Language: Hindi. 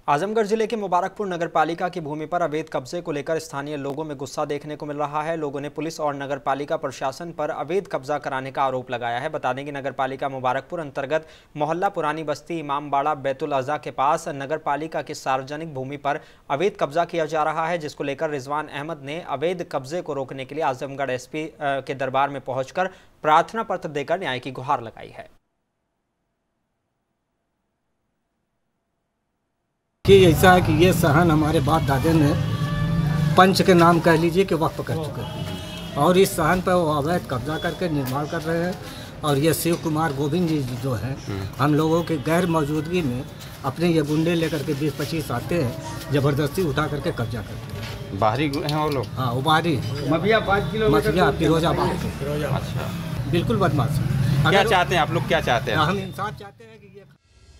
आजमगढ़ जिले के मुबारकपुर नगरपालिका की भूमि पर अवैध कब्जे को लेकर स्थानीय लोगों में गुस्सा देखने को मिल रहा है। लोगों ने पुलिस और नगरपालिका प्रशासन पर अवैध कब्जा कराने का आरोप लगाया है। बता दें कि नगरपालिका मुबारकपुर अंतर्गत मोहल्ला पुरानी बस्ती इमामबाड़ा बैतुल अज़ा के पास नगरपालिका की सार्वजनिक भूमि पर अवैध कब्जा किया जा रहा है, जिसको लेकर रिजवान अहमद ने अवैध कब्जे को रोकने के लिए आजमगढ़ एसपी के दरबार में पहुंचकर प्रार्थना पत्र देकर न्याय की गुहार लगाई है। कि ऐसा है कि ये सहन हमारे बाप दादे ने पंच के नाम कह लीजिए कि वक्फ कर चुके हैं और इस सहन पर वो अवैध कब्जा करके निर्माण कर रहे हैं। और ये शिव कुमार गोविंद जी जो हैं हम लोगों के गैर मौजूदगी में अपने ये गुंडे लेकर के 20-25 आते हैं, ज़बरदस्ती उठा करके कब्जा करते हैं। बाहरी हैं वो लोग? हाँ, वो बाहरी मभिया 5 किलोमीटर मभिया फिरोजाबाद के। अच्छा, बिल्कुल बदमाश। क्या चाहते हैं आप लोग, क्या चाहते हैं? हम इंसाफ चाहते हैं कि ये